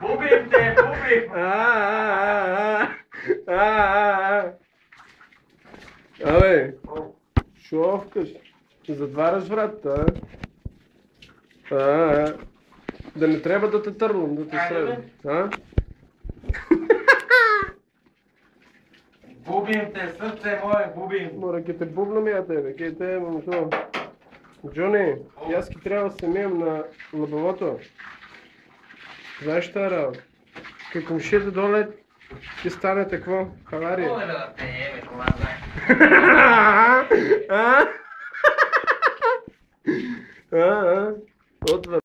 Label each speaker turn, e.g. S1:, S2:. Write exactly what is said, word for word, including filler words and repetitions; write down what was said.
S1: Бубим те, бубим!
S2: Абе, шо овкаш? Затваряш вратата, а? А, да не трябва да те търлам, да те средам. А?
S1: Бубим те, сърце мое, бубим!
S2: Мора, ке те бубнам я тебе, ке те имам то. Джони, аз ки трябва да се мием на лъбовото. Знаеш тази работа? Ке комшията доле, ти стане такво, халария.
S1: Оле бе да те еме, кола знае.
S2: А? А? А? Отвър.